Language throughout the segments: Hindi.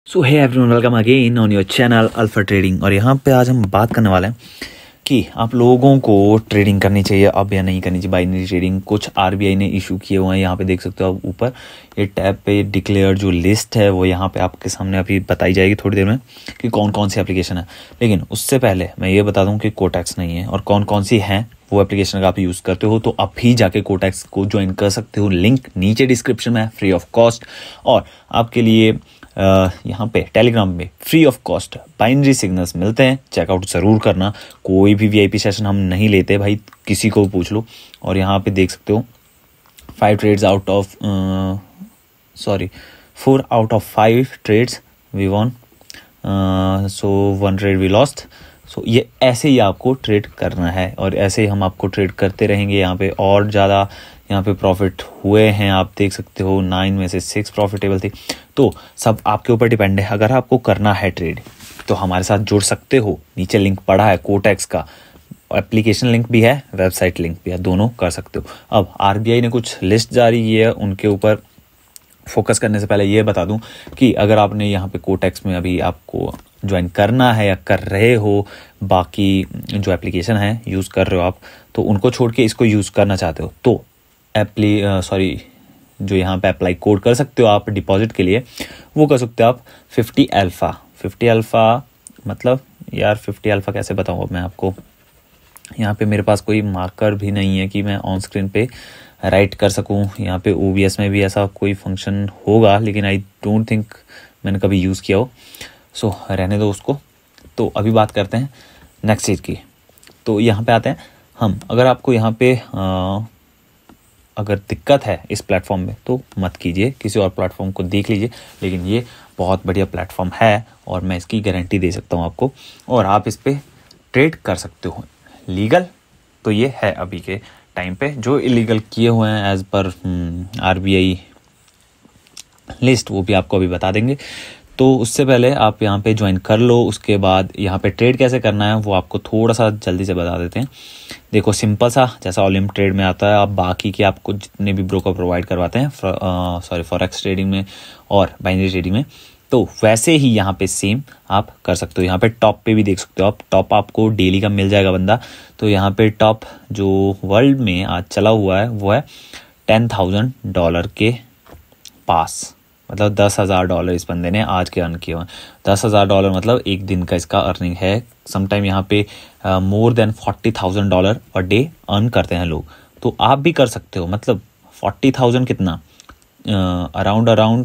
So hey everyone, welcome again on your channel alpha trading. और यहाँ पे आज हम बात करने वाले हैं कि आप लोगों को ट्रेडिंग करनी चाहिए अब या नहीं करनी चाहिए बाइनरी ट्रेडिंग। कुछ आरबीआई ने इशू किए हुए हैं, यहाँ पे देख सकते हो आप ऊपर ये टैब पे डिक्लेयर जो लिस्ट है वो यहाँ पे आपके सामने अभी बताई जाएगी थोड़ी देर में कि कौन कौन सी एप्लीकेशन है। लेकिन उससे पहले मैं ये बता दूँ कि कोटैक्स नहीं है और कौन कौन सी हैं वो एप्लीकेशन अगर आप यूज़ करते हो तो अभी जाके कोटैक्स को ज्वाइन कर सकते हो। लिंक नीचे डिस्क्रिप्शन में है, फ्री ऑफ कॉस्ट। और आपके लिए यहाँ पे टेलीग्राम में free of cost binary signals मिलते हैं, चेकआउट ज़रूर करना। कोई भी वीआईपी सेशन हम नहीं लेते भाई, किसी को पूछ लो। और यहाँ पे देख सकते हो 4 out of 5 trades we won, so 1 trade we lost. So ये ऐसे ही आपको ट्रेड करना है और ऐसे ही हम आपको ट्रेड करते रहेंगे। यहाँ पे और ज़्यादा यहाँ पे प्रॉफिट हुए हैं, आप देख सकते हो 9 में से 6 प्रॉफिटेबल थी। तो सब आपके ऊपर डिपेंड है। अगर आपको करना है ट्रेड तो हमारे साथ जुड़ सकते हो, नीचे लिंक पड़ा है कोटैक्स का, एप्लीकेशन लिंक भी है, वेबसाइट लिंक भी है, दोनों कर सकते हो। अब आरबीआई ने कुछ लिस्ट जारी की है, उनके ऊपर फोकस करने से पहले ये बता दूं कि अगर आपने यहाँ पे कोटैक्स में अभी आपको ज्वाइन करना है या कर रहे हो, बाकी जो एप्लीकेशन है यूज़ कर रहे हो आप, तो उनको छोड़ के इसको यूज़ करना चाहते हो तो जो यहाँ पे अप्लाई कोड कर सकते हो आप डिपॉजिट के लिए, वो कर सकते हो आप 50 अल्फ़ा। मतलब यार 50 अल्फ़ा कैसे बताऊँ अब मैं आपको। यहाँ पे मेरे पास कोई मार्कर भी नहीं है कि मैं ऑन स्क्रीन पे राइट कर सकूँ। यहाँ पे OBS में भी ऐसा कोई फंक्शन होगा लेकिन आई डोंट थिंक मैंने कभी यूज़ किया हो, सो रहने दो उसको। तो अभी बात करते हैं नेक्स्ट चीज़ की। तो यहाँ पे आते हैं हम। अगर आपको यहाँ पे अगर दिक्कत है इस प्लेटफॉर्म में तो मत कीजिए, किसी और प्लेटफॉर्म को देख लीजिए। लेकिन ये बहुत बढ़िया प्लेटफॉर्म है और मैं इसकी गारंटी दे सकता हूँ आपको, और आप इस पर ट्रेड कर सकते हो। लीगल तो ये है अभी के टाइम पे, जो इलीगल किए हुए हैं एज़ पर आरबीआई लिस्ट वो भी आपको अभी बता देंगे। तो उससे पहले आप यहाँ पे ज्वाइन कर लो। उसके बाद यहाँ पे ट्रेड कैसे करना है वो आपको थोड़ा सा जल्दी से बता देते हैं। देखो सिंपल सा, जैसा ऑलिम ट्रेड में आता है, आप बाकी के आपको जितने भी ब्रोकर प्रोवाइड करवाते हैं फॉरेक्स ट्रेडिंग में और बाइनरी ट्रेडिंग में, तो वैसे ही यहाँ पे सेम आप कर सकते हो। यहाँ पे टॉप पे भी देख सकते हो आप, टॉप आपको डेली का मिल जाएगा बंदा। तो यहाँ पे टॉप जो वर्ल्ड में आज चला हुआ है वो है $10,000 के पास, मतलब $10,000 इस बंदे ने आज के अर्न किए हुए हैं। $10,000 मतलब एक दिन का इसका अर्निंग है। समटाइम यहाँ पे more than $40,000 per day earn करते हैं लोग। तो आप भी कर सकते हो। मतलब 40,000 कितना, अराउंड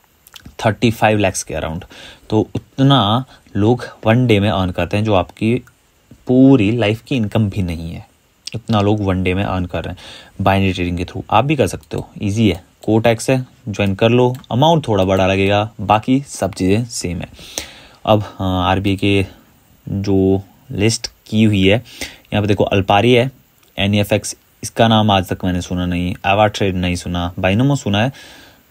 35 lakhs के अराउंड। तो उतना लोग 1 डे में अर्न करते हैं, जो आपकी पूरी लाइफ की इनकम भी नहीं है। इतना लोग 1 डे में अर्न कर रहे हैं बाइनरी ट्रेडिंग के थ्रू। आप भी कर सकते हो, ईजी है। कोटैक्स है, ज्वाइन कर लो। अमाउंट थोड़ा बड़ा लगेगा, बाकी सब चीज़ें सेम है। अब आरबीआई के जो लिस्ट की हुई है यहाँ पे देखो, अल्पारी है, NEFX इसका नाम आज तक मैंने सुना नहीं, एवा ट्रेड नहीं सुना, बाइनोमो सुना है,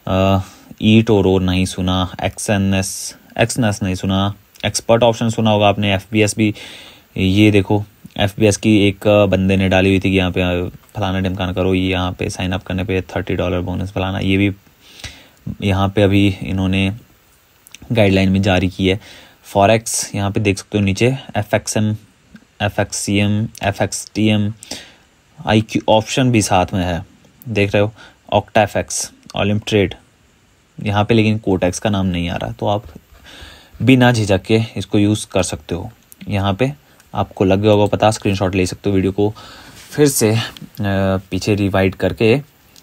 eToro नहीं सुना, एक्सएनएस नहीं सुना, एक्सपर्ट ऑप्शन सुना होगा आपने, FBS भी। ये देखो FBS की एक बंदे ने डाली हुई थी कि यहाँ पे फलाना ढिमकाना करो, ये यहाँ पे साइन अप करने पे $30 बोनस फलाना, ये भी यहाँ पे अभी इन्होंने गाइडलाइन में जारी की है। फॉरेक्स यहाँ पे देख सकते हो नीचे, FXM, FXCM, FXTM, IQ option भी साथ में है, देख रहे हो, OctaFX, ऑलिम ट्रेड यहाँ पे, लेकिन कोटैक्स का नाम नहीं आ रहा। तो आप बिना झिझक के इसको यूज़ कर सकते हो। यहाँ पे आपको लग गया होगा पता, स्क्रीनशॉट ले सकते हो वीडियो को फिर से पीछे रिवाइड करके।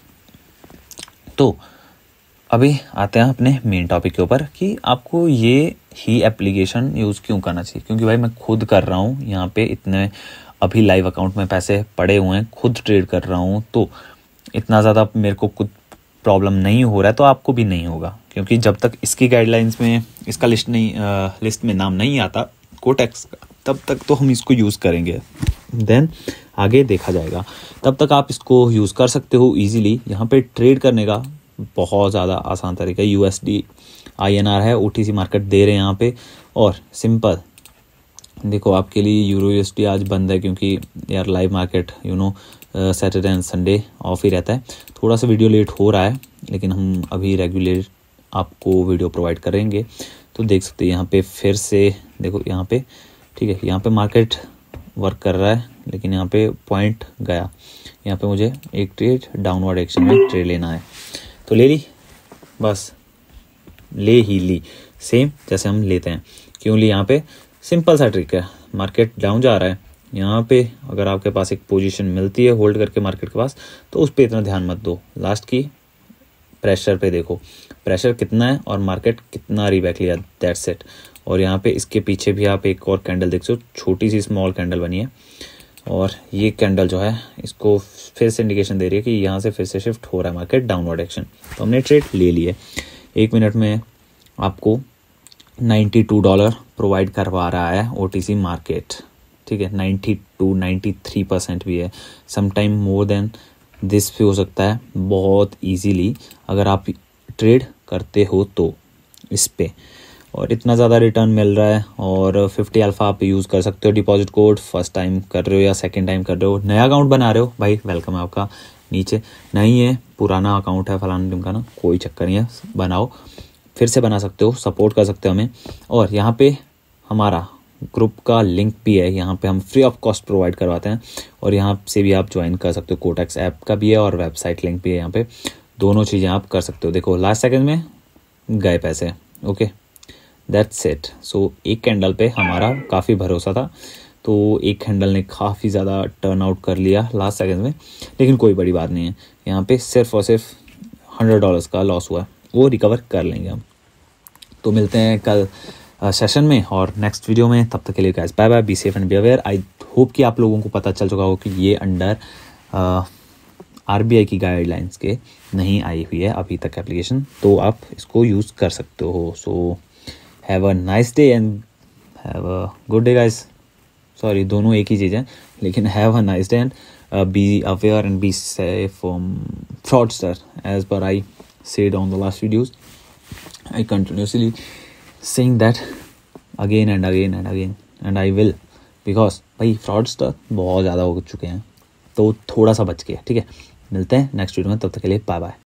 तो अभी आते हैं अपने मेन टॉपिक के ऊपर कि आपको ये ही एप्लीकेशन यूज़ क्यों करना चाहिए। क्योंकि भाई मैं खुद कर रहा हूँ यहाँ पे, इतने अभी लाइव अकाउंट में पैसे पड़े हुए हैं, खुद ट्रेड कर रहा हूँ, तो इतना ज़्यादा मेरे को खुद प्रॉब्लम नहीं हो रहा है, तो आपको भी नहीं होगा। क्योंकि जब तक इसकी गाइडलाइंस में इसका लिस्ट में नाम नहीं आता कोटैक्स का, तब तक तो हम इसको यूज़ करेंगे, देन आगे देखा जाएगा। तब तक आप इसको यूज़ कर सकते हो ईजीली। यहाँ पे ट्रेड करने का बहुत ज़्यादा आसान तरीका है। USD INR है, OTC मार्केट दे रहे हैं यहाँ पे, और सिंपल देखो आपके लिए EURUSD आज बंद है क्योंकि यार live market Saturday and Sunday off ही रहता है। थोड़ा सा वीडियो लेट हो रहा है लेकिन हम अभी रेगुलर आपको वीडियो प्रोवाइड करेंगे। तो देख सकते हैं यहाँ पे फिर से देखो यहाँ पे, ठीक है, यहाँ पे मार्केट वर्क कर रहा है, लेकिन यहाँ पे पॉइंट गया। यहाँ पे मुझे एक ट्रेड डाउनवर्ड एक्शन में ट्रेड लेना है, तो ले ली, बस ले ही ली, सेम जैसे हम लेते हैं। क्यों ली? यहाँ पे सिंपल सा ट्रिक है, मार्केट डाउन जा रहा है, यहाँ पे अगर आपके पास एक पोजीशन मिलती है होल्ड करके मार्केट के पास, तो उस पर इतना ध्यान मत दो, लास्ट की प्रेशर पे देखो, प्रेशर कितना है और मार्केट कितना रीबैक लिया, दैट्स इट। और यहाँ पे इसके पीछे भी आप एक और कैंडल देख सकते हो, छोटी सी स्मॉल कैंडल बनी है, और ये कैंडल जो है इसको फिर से इंडिकेशन दे रही है कि यहाँ से फिर से शिफ्ट हो रहा है मार्केट डाउनवर्ड एक्शन। तो हमने ट्रेड ले लिए। 1 मिनट में आपको $92 प्रोवाइड करवा रहा है OTC मार्केट, ठीक है, 92-93% भी है, समटाइम मोर देन दिस भी हो सकता है बहुत इजीली अगर आप ट्रेड करते हो तो इस पे। और इतना ज़्यादा रिटर्न मिल रहा है, और 50 अल्फ़ा आप यूज़ कर सकते हो। डिपॉजिट कोड फर्स्ट टाइम कर रहे हो या सेकंड टाइम कर रहे हो, नया अकाउंट बना रहे हो, भाई वेलकम है आपका। नीचे नहीं है पुराना अकाउंट है फलाना ढिमका ना, कोई चक्कर नहीं है, बनाओ, फिर से बना सकते हो, सपोर्ट कर सकते हो हमें। और यहाँ पे हमारा ग्रुप का लिंक भी है, यहाँ पे हम फ्री ऑफ कॉस्ट प्रोवाइड करवाते हैं, और यहाँ से भी आप ज्वाइन कर सकते हो। कोटेक्स ऐप का भी है और वेबसाइट लिंक भी है, यहाँ पे दोनों चीज़ें आप कर सकते हो। देखो लास्ट सेकंड में गए पैसे, ओके, दैट्स इट। सो एक कैंडल पे हमारा काफ़ी भरोसा था, तो एक कैंडल ने काफ़ी ज़्यादा टर्न आउट कर लिया लास्ट सेकंड में, लेकिन कोई बड़ी बात नहीं है। यहाँ पे सिर्फ और सिर्फ $100 का लॉस हुआ, वो रिकवर कर लेंगे हम। तो मिलते हैं कल सेशन में और नेक्स्ट वीडियो में, तब तक के लिए guys bye bye, be safe and be aware. I hope कि आप लोगों को पता चल चुका हो कि ये अंडर RBI की गाइडलाइंस के नहीं आई हुई है अभी तक एप्लीकेशन, तो आप इसको यूज़ कर सकते हो। So have a nice day and have a good day guys. Sorry, दोनों एक ही चीज़ है, लेकिन have a nice day and be aware and be safe from fraudster as per I said on the last videos. I continuously saying that again and again and again and I will, because भाई fraudster बहुत ज़्यादा हो चुके हैं, तो थोड़ा सा बच के, ठीक है। मिलते हैं नेक्स्ट वीडियो में, तब तक के लिए बाय बाय।